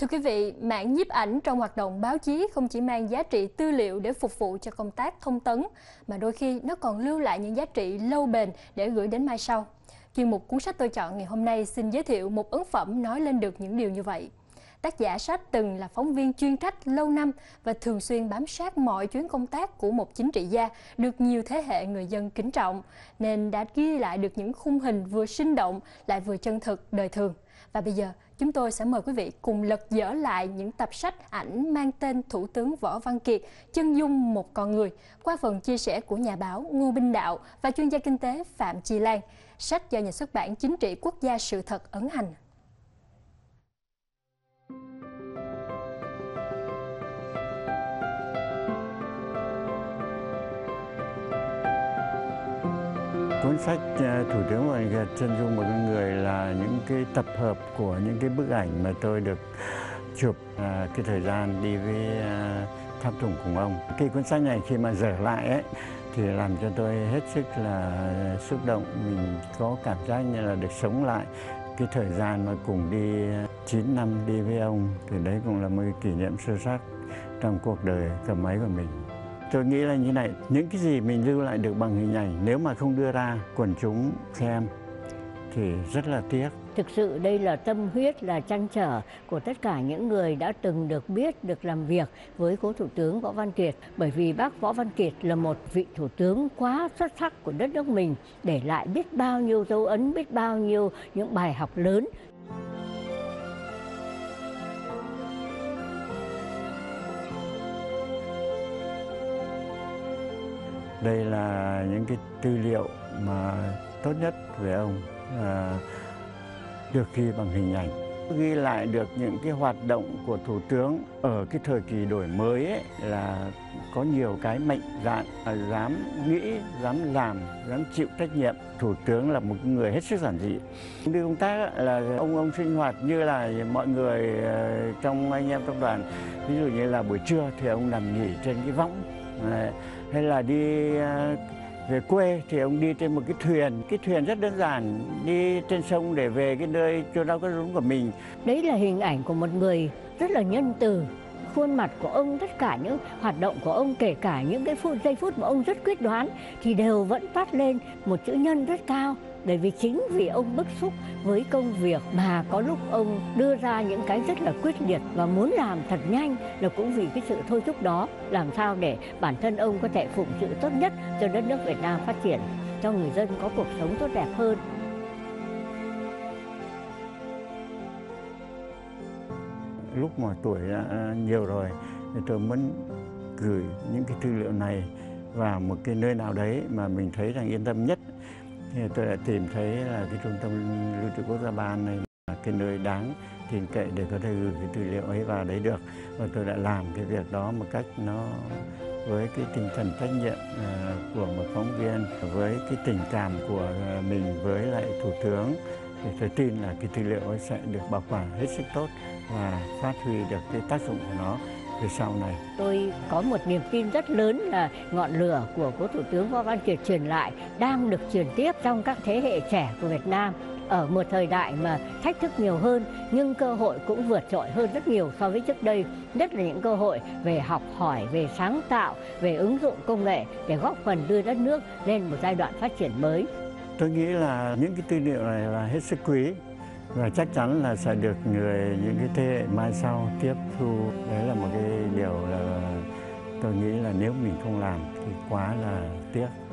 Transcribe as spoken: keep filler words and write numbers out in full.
Thưa quý vị, mạng nhiếp ảnh trong hoạt động báo chí không chỉ mang giá trị tư liệu để phục vụ cho công tác thông tấn, mà đôi khi nó còn lưu lại những giá trị lâu bền để gửi đến mai sau. Chuyên mục Cuốn sách tôi chọn ngày hôm nay xin giới thiệu một ấn phẩm nói lên được những điều như vậy. Tác giả sách từng là phóng viên chuyên trách lâu năm và thường xuyên bám sát mọi chuyến công tác của một chính trị gia được nhiều thế hệ người dân kính trọng, nên đã ghi lại được những khung hình vừa sinh động lại vừa chân thực đời thường. Và bây giờ, chúng tôi sẽ mời quý vị cùng lật dở lại những tập sách ảnh mang tên Thủ tướng Võ Văn Kiệt, chân dung một con người, qua phần chia sẻ của nhà báo Ngô Binh Đạo và chuyên gia kinh tế Phạm Chi Lan. Sách do nhà xuất bản Chính trị Quốc gia Sự thật ấn hành. Cuốn sách Thủ tướng Võ Văn Kiệt chân dung một con người là những cái tập hợp của những cái bức ảnh mà tôi được chụp à, cái thời gian đi với à, tháp tùng cùng ông. Cái cuốn sách này khi mà dở lại ấy thì làm cho tôi hết sức là xúc động. Mình có cảm giác như là được sống lại cái thời gian mà cùng đi chín năm đi với ông. Thì đấy cũng là một cái kỷ niệm sâu sắc trong cuộc đời cầm máy của mình. Tôi nghĩ là như này, những cái gì mình lưu lại được bằng hình ảnh, nếu mà không đưa ra quần chúng xem thì rất là tiếc. Thực sự đây là tâm huyết, là trăn trở của tất cả những người đã từng được biết, được làm việc với cố Thủ tướng Võ Văn Kiệt. Bởi vì bác Võ Văn Kiệt là một vị thủ tướng quá xuất sắc của đất nước mình, để lại biết bao nhiêu dấu ấn, biết bao nhiêu những bài học lớn. Đây là những cái tư liệu mà tốt nhất về ông, à, được ghi bằng hình ảnh. Ghi lại được những cái hoạt động của Thủ tướng ở cái thời kỳ đổi mới ấy, là có nhiều cái mạnh dạn, dám nghĩ, dám làm, dám chịu trách nhiệm. Thủ tướng là một người hết sức giản dị. Đi công tác là ông ông sinh hoạt như là mọi người trong anh em trong đoàn. Ví dụ như là buổi trưa thì ông nằm nghỉ trên cái võng, hay là đi về quê thì ông đi trên một cái thuyền, cái thuyền rất đơn giản, đi trên sông để về cái nơi chôn rau cắt rốn của mình. Đấy là hình ảnh của một người rất là nhân từ. Khuôn mặt của ông, tất cả những hoạt động của ông, kể cả những cái phút, giây phút mà ông rất quyết đoán, thì đều vẫn toát lên một chữ nhân rất cao. Bởi vì chính vì ông bức xúc với công việc mà có lúc ông đưa ra những cái rất là quyết liệt và muốn làm thật nhanh, là cũng vì cái sự thôi thúc đó, làm sao để bản thân ông có thể phụng sự tốt nhất cho đất nước Việt Nam phát triển, cho người dân có cuộc sống tốt đẹp hơn. Lúc mà tuổi đã nhiều rồi thì tôi muốn gửi những cái tư liệu này vào một cái nơi nào đấy mà mình thấy rằng yên tâm nhất. Thì tôi đã tìm thấy là cái trung tâm lưu trữ quốc gia ba này là cái nơi đáng tin cậy để có thể gửi cái tư liệu ấy vào đấy được. Và tôi đã làm cái việc đó một cách nó với cái tinh thần trách nhiệm của một phóng viên, với cái tình cảm của mình với lại Thủ tướng. Thì tôi tin là cái tư liệu ấy sẽ được bảo quản hết sức tốt và phát huy được cái tác dụng của nó về sau này. Tôi có một niềm tin rất lớn là ngọn lửa của cố Thủ tướng Võ Văn Kiệt truyền lại đang được truyền tiếp trong các thế hệ trẻ của Việt Nam. Ở một thời đại mà thách thức nhiều hơn, nhưng cơ hội cũng vượt trội hơn rất nhiều so với trước đây. Nhất là những cơ hội về học hỏi, về sáng tạo, về ứng dụng công nghệ để góp phần đưa đất nước lên một giai đoạn phát triển mới. Tôi nghĩ là những cái tư liệu này là hết sức quý và chắc chắn là sẽ được người những cái thế hệ mai sau tiếp thu. Đấy là một cái điều là tôi nghĩ là nếu mình không làm thì quá là tiếc.